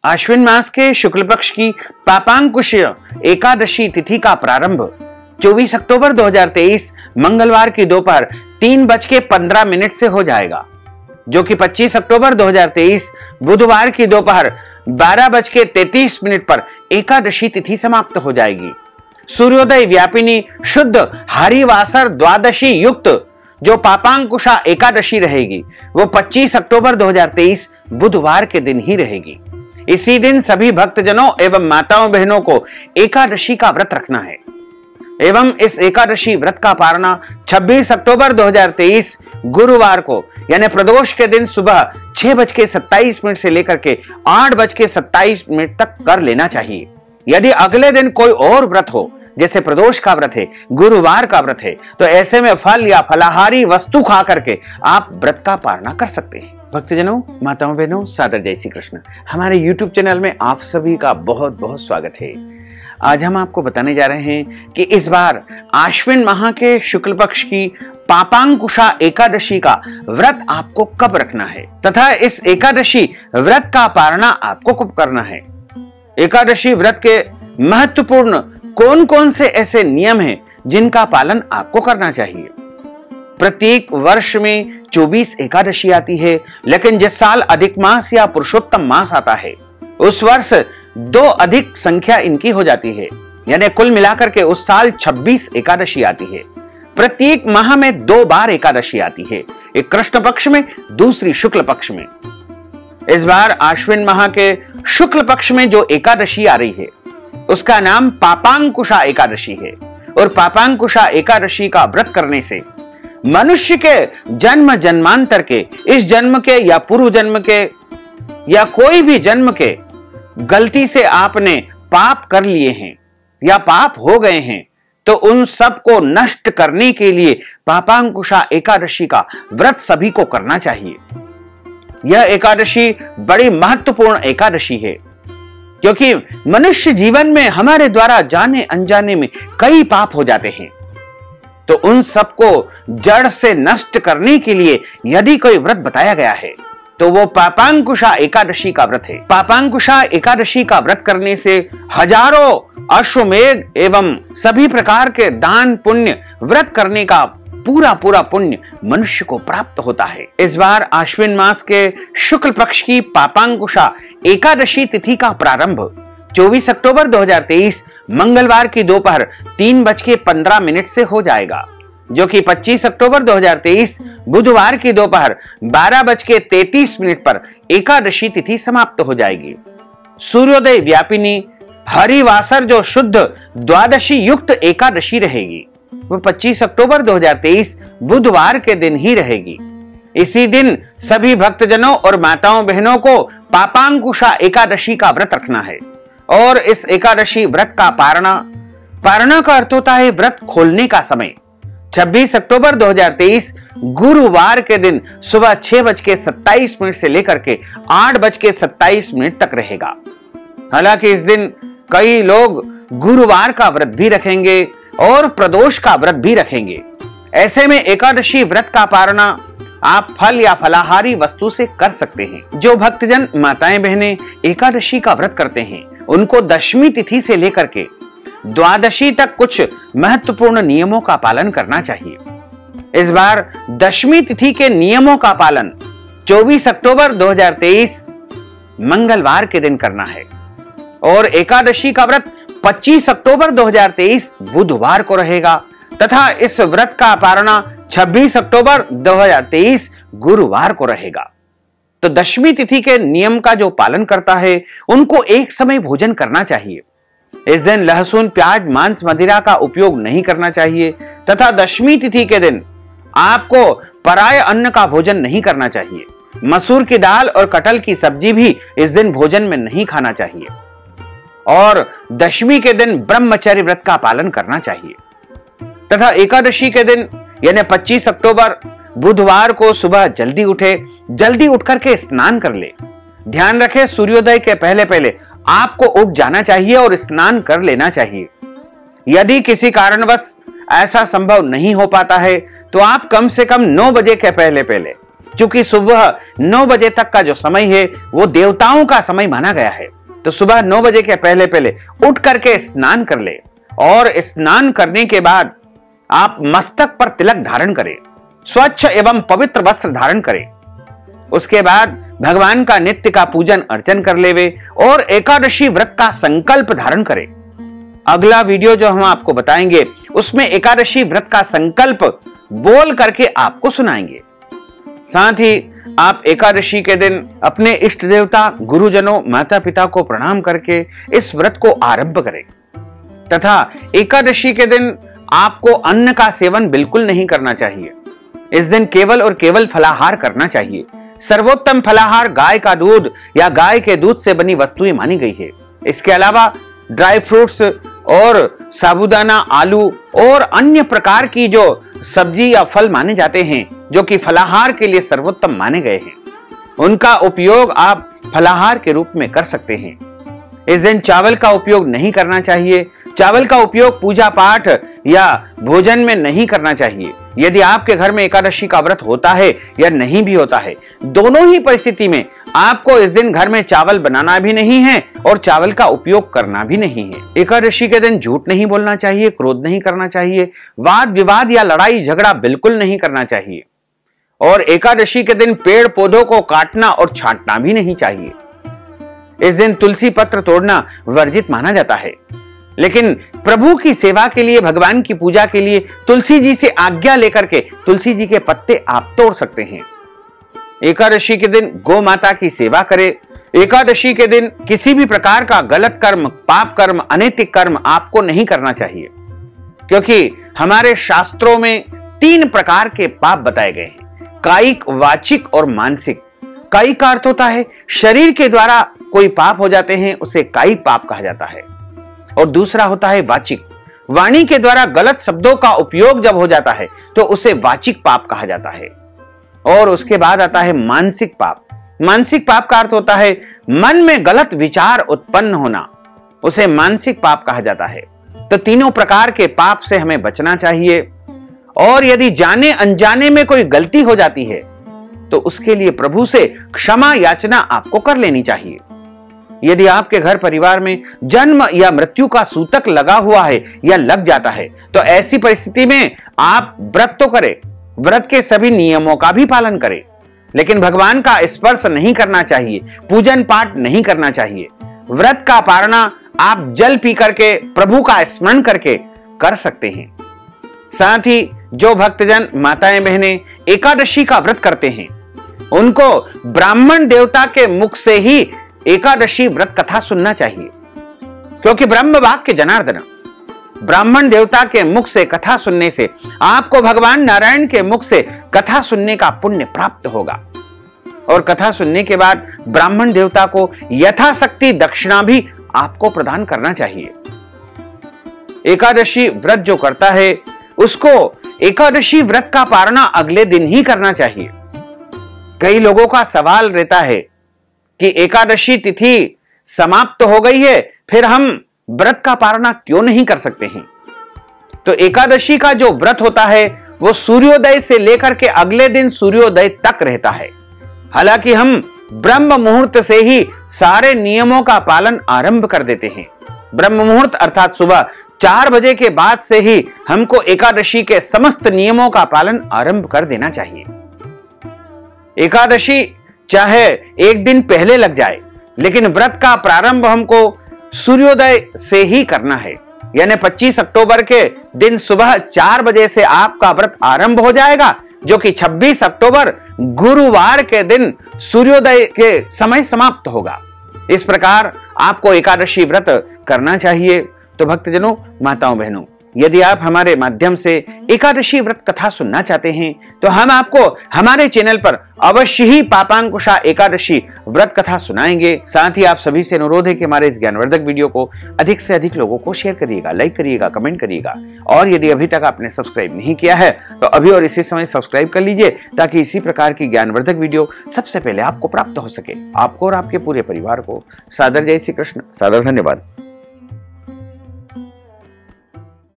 आश्विन मास के शुक्ल पक्ष की पापांकुश एकादशी तिथि का प्रारंभ 24 अक्टूबर 2023 मंगलवार की दोपहर 3:15 से हो जाएगा, जो कि 25 अक्टूबर 2023 बुधवार की दोपहर 12:33 पर एकादशी तिथि समाप्त हो जाएगी। सूर्योदय व्यापिनी शुद्ध हरिवासर द्वादशी युक्त जो पापांकुशा एकादशी रहेगी वो 25 अक्टूबर 2023 बुधवार के दिन ही रहेगी। इसी दिन सभी भक्तजनों एवं माताओं बहनों को एकादशी का व्रत रखना है एवं इस एकादशी व्रत का पारणा 26 अक्टूबर 2023 गुरुवार को यानी प्रदोष के दिन सुबह 6:27 से लेकर के 8:27 तक कर लेना चाहिए। यदि अगले दिन कोई और व्रत हो, जैसे प्रदोष का व्रत है, गुरुवार का व्रत है, तो ऐसे में फल या फलाहारी वस्तु खा करके आप व्रत का पारणा कर सकते हैं। भक्तजनों, माताओं बहनों, सादर जय श्री कृष्ण। हमारे YouTube चैनल में आप सभी का बहुत बहुत स्वागत है। आज हम आपको बताने जा रहे हैं कि इस बार आश्विन माह के शुक्ल पक्ष की पापांकुशा एकादशी का व्रत आपको कब रखना है तथा इस एकादशी व्रत का पारणा आपको कब करना है। एकादशी व्रत के महत्वपूर्ण कौन कौन से ऐसे नियम हैं जिनका पालन आपको करना चाहिए। प्रत्येक वर्ष में 24 एकादशी आती है, लेकिन जिस साल अधिक मास या पुरुषोत्तम मास आता है उस वर्ष 2 अधिक संख्या इनकी हो जाती है, यानी कुल मिलाकर के उस साल 26 एकादशी आती है। प्रत्येक माह में 2 बार एकादशी आती है, एक कृष्ण पक्ष में, दूसरी शुक्ल पक्ष में। इस बार आश्विन माह के शुक्ल पक्ष में जो एकादशी आ रही है उसका नाम पापांकुशा एकादशी है। और पापांकुशा एकादशी का व्रत करने से मनुष्य के जन्म जन्मांतर के, इस जन्म के या पूर्व जन्म के या कोई भी जन्म के गलती से आपने पाप कर लिए हैं या पाप हो गए हैं, तो उन सब को नष्ट करने के लिए पापांकुशा एकादशी का व्रत सभी को करना चाहिए। यह एकादशी बड़ी महत्वपूर्ण एकादशी है, क्योंकि मनुष्य जीवन में हमारे द्वारा जाने अनजाने में कई पाप हो जाते हैं, तो उन सबको जड़ से नष्ट करने के लिए यदि कोई व्रत बताया गया है तो वो पापांकुशा एकादशी का व्रत है। पापांकुशा एकादशी का व्रत करने से हजारों अश्वमेध एवं सभी प्रकार के दान पुण्य व्रत करने का पूरा पुण्य मनुष्य को प्राप्त होता है। इस बार आश्विन मास के शुक्ल पक्ष की पापांकुशा एकादशी तिथि का प्रारंभ 24 अक्टूबर 2023 मंगलवार की दोपहर 3:15 से हो जाएगा, जो कि 25 अक्टूबर 2023 बुधवार की दोपहर 12:33 पर एकादशी तिथि समाप्त हो जाएगी। सूर्योदय व्यापिनी हरिवासर जो शुद्ध द्वादशी युक्त एकादशी रहेगी वो 25 अक्टूबर 2023 बुधवार के दिन ही रहेगी। इसी दिन सभी भक्तजनों और माताओं बहनों को पापांकुशा एकादशी का व्रत रखना है। और इस एकादशी व्रत का पारणा का अर्थ होता है व्रत खोलने का समय। 26 अक्टूबर 2023 गुरुवार के दिन सुबह 6:27 से लेकर के 8:27 तक रहेगा। हालांकि इस दिन कई लोग गुरुवार का व्रत भी रखेंगे और प्रदोष का व्रत भी रखेंगे। ऐसे में एकादशी व्रत का पारणा आप फल या फलाहारी वस्तु से कर सकते हैं। जो भक्तजन माताएं बहनें एकादशी का व्रत करते हैं उनको दशमी तिथि से लेकर के द्वादशी तक कुछ महत्वपूर्ण नियमों का पालन करना चाहिए। इस बार दशमी तिथि के नियमों का पालन 24 अक्टूबर 2023 मंगलवार के दिन करना है और एकादशी का व्रत 25 अक्टूबर 2023 बुधवार को रहेगा तथा इस व्रत का पारणा 26 अक्टूबर 2023 गुरुवार को रहेगा। तो दशमी तिथि के नियम का जो पालन करता है उनको एक समय भोजन करना चाहिए। इस दिन लहसुन, प्याज, मांस, मदिरा का उपयोग नहीं करना चाहिए तथा दशमी तिथि के दिन आपको पराय अन्न का भोजन नहीं करना चाहिए। मसूर की दाल और कटहल की सब्जी भी इस दिन भोजन में नहीं खाना चाहिए और दशमी के दिन ब्रह्मचर्य व्रत का पालन करना चाहिए तथा एकादशी के दिन यानी 25 अक्टूबर बुधवार को सुबह जल्दी उठ करके स्नान कर ले। ध्यान रखें, सूर्योदय के पहले आपको उठ जाना चाहिए और स्नान कर लेना चाहिए। यदि किसी कारणवश ऐसा संभव नहीं हो पाता है तो आप कम से कम 9 बजे के पहले, क्योंकि सुबह 9 बजे तक का जो समय है वो देवताओं का समय माना गया है, तो सुबह 9 बजे के पहले पहले उठ करके स्नान कर ले और स्नान करने के बाद आप मस्तक पर तिलक धारण करें, स्वच्छ एवं पवित्र वस्त्र धारण करें। उसके बाद भगवान का नित्य का पूजन अर्चन कर लेवे और एकादशी व्रत का संकल्प धारण करें। अगला वीडियो जो हम आपको बताएंगे उसमें एकादशी व्रत का संकल्प बोल करके आपको सुनाएंगे। साथ ही आप एकादशी के दिन अपने इष्ट देवता, गुरुजनों, माता पिता को प्रणाम करके इस व्रत को आरंभ करें तथा एकादशी के दिन आपको अन्न का सेवन बिल्कुल नहीं करना चाहिए। इस दिन केवल और केवल फलाहार करना चाहिए। सर्वोत्तम फलाहार गाय का दूध या गाय के दूध से बनी वस्तुएं मानी गई है। इसके अलावा ड्राई फ्रूट्स और साबूदाना, आलू और अन्य प्रकार की जो सब्जी या फल माने जाते हैं जो कि फलाहार के लिए सर्वोत्तम माने गए हैं, उनका उपयोग आप फलाहार के रूप में कर सकते हैं। इस दिन चावल का उपयोग नहीं करना चाहिए। चावल का उपयोग पूजा पाठ या भोजन में नहीं करना चाहिए। यदि आपके घर में एकादशी का व्रत होता है या नहीं भी होता है, दोनों ही परिस्थिति में आपको इस दिन घर में चावल बनाना भी नहीं है और चावल का उपयोग करना भी नहीं है। एकादशी के दिन झूठ नहीं बोलना चाहिए, क्रोध नहीं करना चाहिए, वाद विवाद या लड़ाई झगड़ा बिल्कुल नहीं करना चाहिए और एकादशी के दिन पेड़ पौधों को काटना और छांटना भी नहीं चाहिए। इस दिन तुलसी पत्र तोड़ना वर्जित माना जाता है, लेकिन प्रभु की सेवा के लिए, भगवान की पूजा के लिए तुलसी जी से आज्ञा लेकर के तुलसी जी के पत्ते आप तोड़ सकते हैं। एकादशी के दिन गौ माता की सेवा करें। एकादशी के दिन किसी भी प्रकार का गलत कर्म, पाप कर्म, अनैतिक कर्म आपको नहीं करना चाहिए, क्योंकि हमारे शास्त्रों में 3 प्रकार के पाप बताए गए हैं, कायिक, वाचिक और मानसिक। कायिक का अर्थ होता है शरीर के द्वारा कोई पाप हो जाते हैं, उसे कायिक पाप कहा जाता है। और दूसरा होता है वाचिक, वाणी के द्वारा गलत शब्दों का उपयोग जब हो जाता है तो उसे वाचिक पाप कहा जाता है। और उसके बाद आता है मानसिक पाप। मानसिक पाप का अर्थ होता है मन में गलत विचार उत्पन्न होना, उसे मानसिक पाप कहा जाता है। तो तीनों प्रकार के पाप से हमें बचना चाहिए और यदि जाने अनजाने में कोई गलती हो जाती है तो उसके लिए प्रभु से क्षमा याचना आपको कर लेनी चाहिए। यदि आपके घर परिवार में जन्म या मृत्यु का सूतक लगा हुआ है या लग जाता है तो ऐसी परिस्थिति में आप व्रत तो करें, व्रत के सभी नियमों का भी पालन करें, लेकिन भगवान का स्पर्श नहीं करना चाहिए, पूजन पाठ नहीं करना चाहिए। व्रत का पारणा आप जल पी करके, प्रभु का स्मरण करके कर सकते हैं। साथ ही जो भक्तजन, माताएं, बहनें एकादशी का व्रत करते हैं उनको ब्राह्मण देवता के मुख से ही एकादशी व्रत कथा सुनना चाहिए, क्योंकि ब्रह्म वाक्य जनार्दन, ब्राह्मण देवता के मुख से कथा सुनने से आपको भगवान नारायण के मुख से कथा सुनने का पुण्य प्राप्त होगा। और कथा सुनने के बाद ब्राह्मण देवता को यथाशक्ति दक्षिणा भी आपको प्रदान करना चाहिए। एकादशी व्रत जो करता है उसको एकादशी व्रत का पारणा अगले दिन ही करना चाहिए। कई लोगों का सवाल रहता है कि एकादशी तिथि समाप्त हो गई है, फिर हम व्रत का पारणा क्यों नहीं कर सकते हैं? तो एकादशी का जो व्रत होता है वो सूर्योदय से लेकर के अगले दिन सूर्योदय तक रहता है। हालांकि हम ब्रह्म मुहूर्त से ही सारे नियमों का पालन आरंभ कर देते हैं। ब्रह्म मुहूर्त अर्थात सुबह 4 बजे के बाद से ही हमको एकादशी के समस्त नियमों का पालन आरंभ कर देना चाहिए। एकादशी चाहे एक दिन पहले लग जाए, लेकिन व्रत का प्रारंभ हमको सूर्योदय से ही करना है। यानी 25 अक्टूबर के दिन सुबह 4 बजे से आपका व्रत आरंभ हो जाएगा, जो कि 26 अक्टूबर गुरुवार के दिन सूर्योदय के समय समाप्त होगा। इस प्रकार आपको एकादशी व्रत करना चाहिए। तो भक्तजनों, माताओं, बहनों, यदि आप हमारे माध्यम से एकादशी व्रत कथा सुनना चाहते हैं तो हम आपको हमारे चैनल पर अवश्य ही पापांकुशा एकादशी व्रत कथा सुनाएंगे। साथ ही आप सभी से अनुरोध है कि हमारे इस ज्ञानवर्धक वीडियो को अधिक से अधिक लोगों को शेयर करिएगा, लाइक करिएगा, कमेंट करिएगा। और यदि अभी तक आपने सब्सक्राइब नहीं किया है तो अभी और इसी समय सब्सक्राइब कर लीजिए, ताकि इसी प्रकार की ज्ञानवर्धक वीडियो सबसे पहले आपको प्राप्त हो सके। आपको और आपके पूरे परिवार को सादर जय श्री कृष्ण, सादर धन्यवाद।